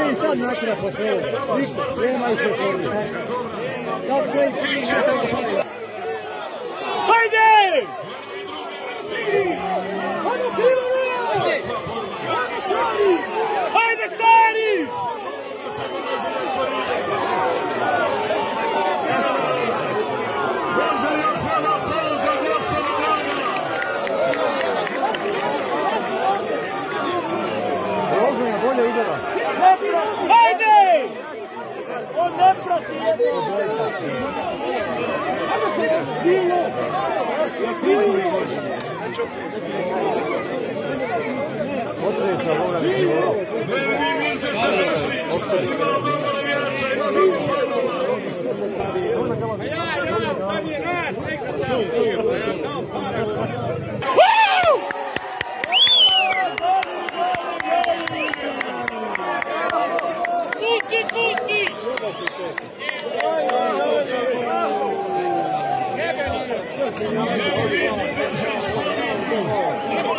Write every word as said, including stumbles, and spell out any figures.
i sad nakra po svoju. Niko, nema više formu. Hajde! Hajde, Krivane! Hajde, stari! Bolje ide da. Hajde! On ne proti jedno. Tutti!